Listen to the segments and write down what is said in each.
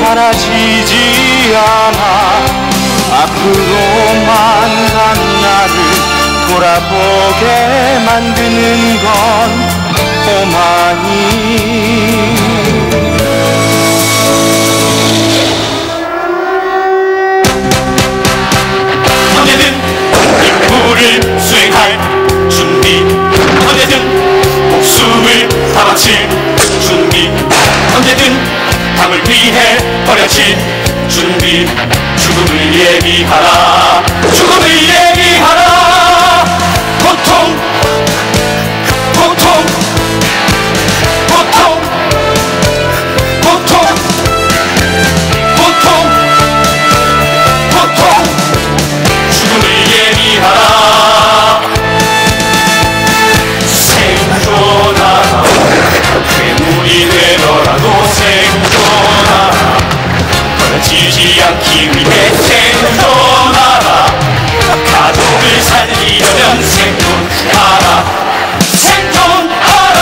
사라지지 않아. 앞으로만 간 나를 돌아보게 만드는 건 오만이. 언제든 임무를 수행할 준비, 언제든 목숨을 다 바칠 준비, 언제든 당을 위해 버려질 준비. 죽음을 예비하라, 죽음을 예비하라. 고통, 고통, 고통, 고통, 고통, 고통. 죽음을 예비하라. 생존하라, 괴물이 되더라도 생존하라. 지지 않기 위해 생존하라. 가족을 살리려면 생존하라. 생존하라.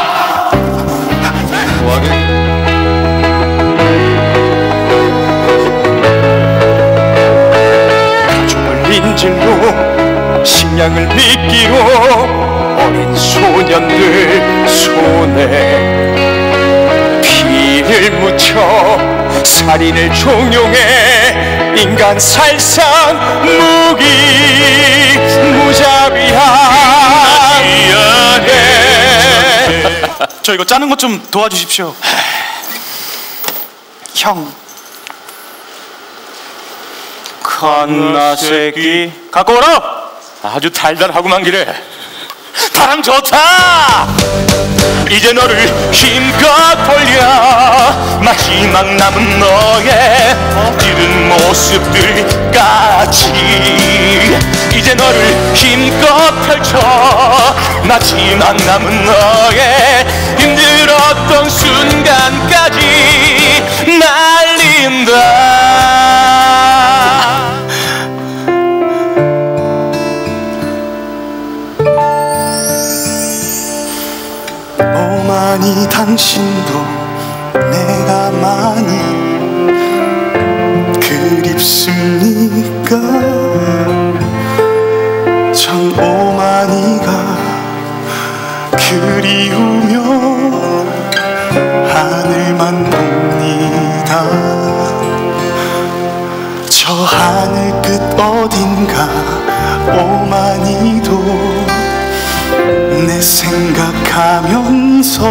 가족을 인질로 식량을 미끼로 어린 소년들 손에 피를 묻혀 살인을 종용해 인간 살상 무기 무자비한. 저 이거 짜는 것 좀 도와주십시오. 형, 칸나 새끼 갖고 오라. 아주 달달하구만 기래. 바람 좋다. 이제 너를 힘껏 벌려 마지막 남은 너의 찌른 모습들까지. 이제 너를 힘껏 펼쳐 마지막 남은 너의 힘들었던 순간까지 날린다. 오만이 당신도 내가 많이 그립습니까? 전 오만이가 그리우며 하늘만 봅니다. 저 하늘 끝 어딘가 오만이도 내 생각하면서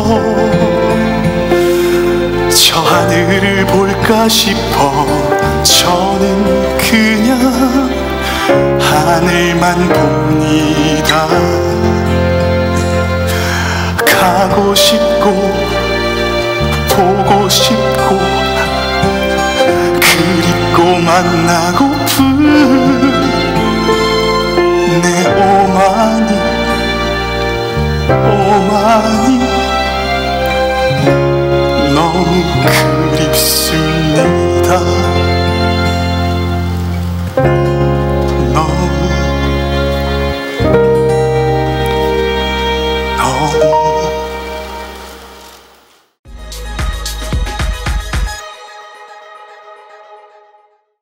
저 하늘을 볼까 싶어 저는 그냥 하늘만 봅니다. 가고 싶고 보고 싶고 그립고 만나고픈 내 오만이 너무